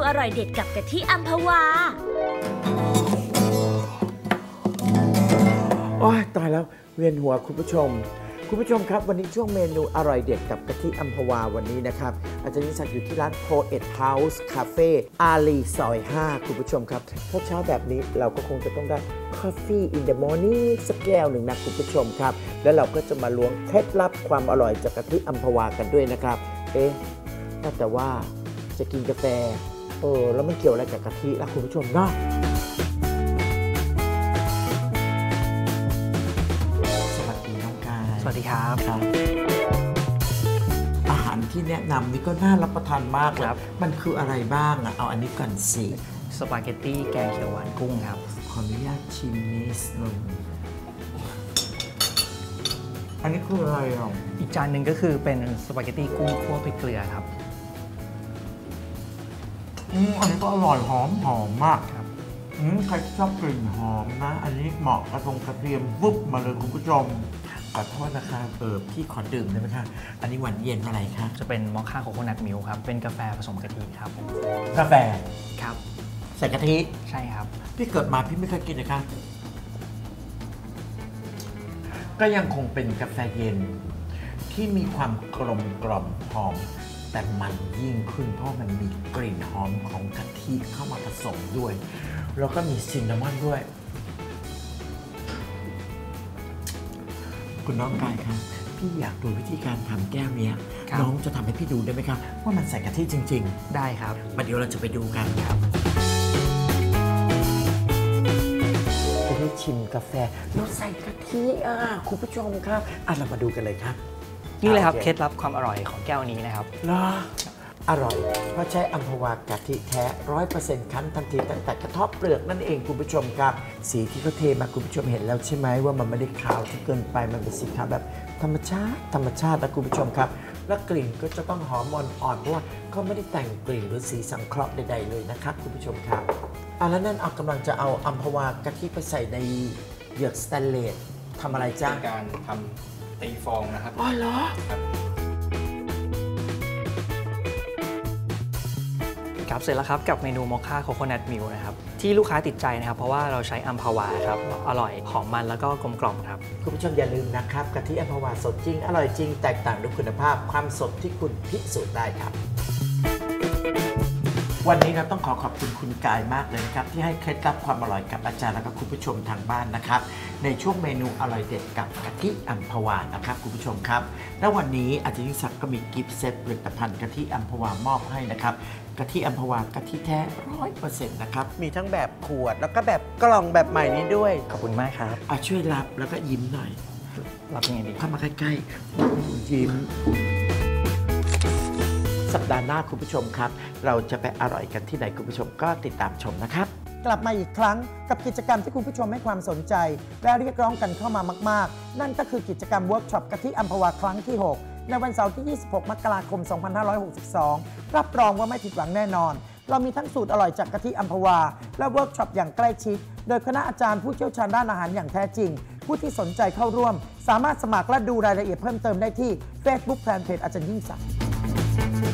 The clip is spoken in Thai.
ร่อยเด็ดกับกะทิอัมพวาโอ้ยตายแล้วเวียนหัวคุณผู้ชมครับวันนี้ช่วงเมนูอร่อยเด็ดกับกะทิอัมพวาวันนี้นะครับอาจารย์ยิ่งศักดิ์อยู่ที่ร้านโพเอ็ดเฮาส์คาเฟ่อารีซอย5คุณผู้ชมครับเช้าแบบนี้เราก็คงจะต้องได้ Coffee in the morning สักแก้วหนึ่งนะคุณผู้ชมครับแล้วเราก็จะมาล้วงเคล็ดลับความอร่อยจากกะทิอัมพวากันด้วยนะครับแต่ว่าจะกินกาแฟแล้วมันเกี่ยวอะไรกับกะทิล่ะคุณผู้ชมเนาะสวัสดีครับอาหารที่แนะนำนี่ก็น่ารับประทานมากเลยมันคืออะไรบ้างเอาอันนี้ก่อนสิสปาเกตตี้แกงเขียวหวานกุ้งครับขออนุญาตชิมนิดนึงอันนี้คืออะไรอีกจานหนึ่งก็คือเป็นสปาเกตตี้กุ้งคั่วพริกเกลือครับอันนี้ก็อร่อยหอมมากครับใครชอบกลิ่นหอมนะอันนี้เหมาะกระเทียมวุบมาเลยคุณผู้ชมขอโทษนะคะพี่ขอดื่มได้ไหมคะอันนี้หวานเย็นอะไรคะจะเป็นมอคค่าโคโคนัทมิลค์ครับเป็นกาแฟผสมกะทิครับกาแฟครับใส่กะทิใช่ครับพี่เกิดมาพี่ไม่เคยกินนะคะก็ยังคงเป็นกาแฟเย็นที่มีความกลมหอมแต่มันยิ่งขึ้นเพราะมันมีกลิ่นหอมของกะทิเข้ามาผสมด้วยแล้วก็มีซินนามอนด้วยคุณน้องกายครับพี่อยากดูวิธีการทำแก้วนี้น้องจะทำให้พี่ดูได้ไหมครับว่ามันใส่กะทิจริงๆได้ครับมาเดี๋ยวเราจะไปดูกันครับจะได้ชิมกาแฟแล้วใส่กะทิคุณผู้ชมครับเรามาดูกันเลยครับนี่เลยครับเคล็ดลับความอร่อยของแก้วนี้นะครับอร่อยเพราะใช้อัมพวากะทิแท้ 100% คั้นทันทีตั้งแต่กระเทาะเปลือกนั่นเองคุณผู้ชมครับสีที่เขาเทมาคุณผู้ชมเห็นแล้วใช่ไหมว่ามันไม่ได้ขาวที่เกินไปมันเป็นสีขาวแบบธรรมชาตินะคุณผู้ชมครับและกลิ่นก็จะต้องหอมอ่อนเพราะว่าเขาไม่ได้แต่งกลิ่นหรือสีสังเคราะห์ใดๆเลยนะครับคุณผู้ชมครับแล้วนั่นกำลังจะเอาอัมพวากะทิไปใส่ในเหยือกสแตนเลสทำอะไรจ้าการทำตีฟองนะครับเหรอครับเสร็จแล้วครับกับเมนูมอคค่าโคโคนัทมิลค์นะครับที่ลูกค้าติดใจนะครับเพราะว่าเราใช้อัมพวาครับอร่อยหอมมันแล้วก็กลมกล่อมครับคุณผู้ชมอย่าลืมนะครับกะทิอัมพวาสดจริงอร่อยจริงแตกต่างด้วยคุณภาพความสดที่คุณพิสูจน์ได้ครับวันนี้เราต้องขอบคุณคุณกายมากเลยนะครับที่ให้เคล็ดลับความอร่อยกับอาจารย์และก็คุณผู้ชมทางบ้านนะครับในช่วงเมนูอร่อยเด็ดกับกะทิอัมพวานะครับคุณผู้ชมครับและวันนี้อาจารย์ยิ่งศักดิ์ก็มีกิฟต์เซตผลิตภัณฑ์กะทิอัมพวามอบให้นะครับกะทิอัมพวากะทิแท้ 100% นะครับมีทั้งแบบขวดแล้วก็แบบกล่องแบบใหม่นี้ด้วยขอบคุณมากครับช่วยรับแล้วก็ยิ้มหน่อยรับยังไงดีเข้ามาใกล้ๆยิ้มสัปดาห์หน้าคุณผู้ชมครับเราจะไปอร่อยกันที่ไหนคุณผู้ชมก็ติดตามชมนะครับกลับมาอีกครั้งกับกิจกรรมที่คุณผู้ชมให้ความสนใจและเรียกร้องกันเข้ามามากๆนั่นก็คือกิจกรรมเวิร์กช็อปกะทิอัมพวาครั้งที่6ในวันเสาร์ที่ 26 มกราคม 2562 รับรองว่าไม่ผิดหวังแน่นอนเรามีทั้งสูตรอร่อยจากกะทิอัมพวาและเวิร์กช็อปอย่างใกล้ชิดโดยคณะอาจารย์ผู้เชี่ยวชาญด้านอาหารอย่างแท้จริงผู้ที่สนใจเข้าร่วมสามารถสมัครและดูรายละเอียดเพิ่มเติมได้ที่ Facebook Fanpage อาจารย์ยิ่งศักดิ์